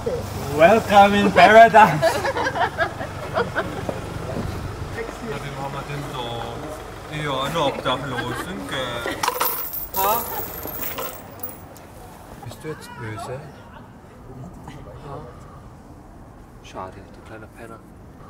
Welcome in paradise. Ja, wem haben wir denn da? Ja, einen Obdachlosen, gell? Ha? Bist du jetzt böse? Ha? Schade, du kleiner Penner.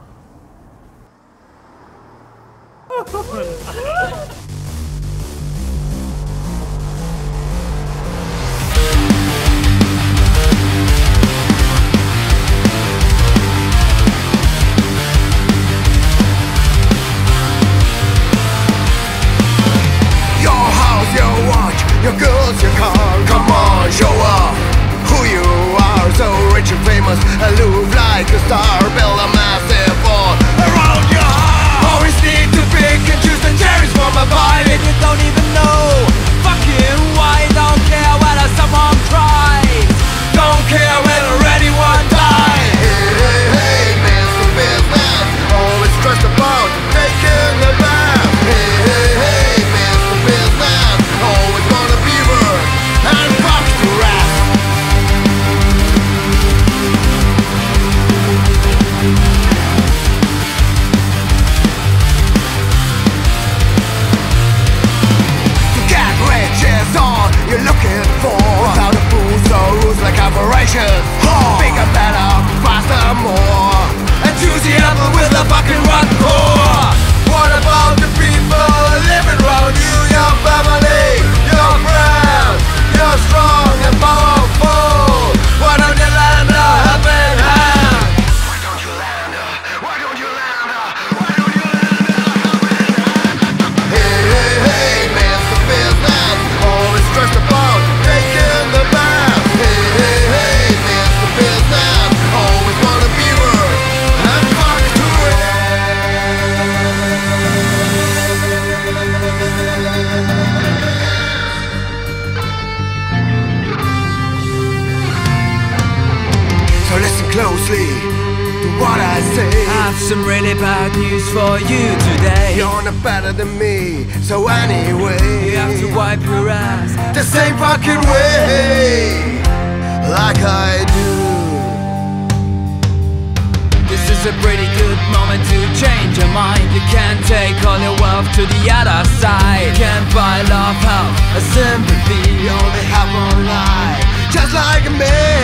Your girls, your car, come on, show off who you are. So rich and famous, aloof like a star. Build a massive wall around your heart. Always need to pick and choose the cherries from a pile. If you don't even know, fucking why? Don't care whether someone cries. Don't care whether anyone dies. Hey, hey, hey, Mr. Business, always stressed about taking the bath. Hey, hey, hey, Mr. Business, always wanna be worth and fuck the rest. To get rich is all you're looking for. Without a boost or rules like operations. Bigger, better, faster, more. Enthusiasm with a fucking run core. What about the people living around you? Your family, your friends. You're strong and powerful. Why don't you land a helping hand? Why don't you land a? Why don't you land a? Why don't you land a helping hand? Hey, hey, hey, Mr. Business, always stressed about taking the bath. Hey, hey, hey, Mr. Business, always wanna be worth and fuck to it. So listen closely to what I say. I have some really bad news for you today. You're not better than me, so anyway You have to wipe your ass the same fucking way, like I do. This is a pretty good moment to change your mind. You can't take all your wealth to the other side. You can't buy love, help, or sympathy. You only have one life, just like me.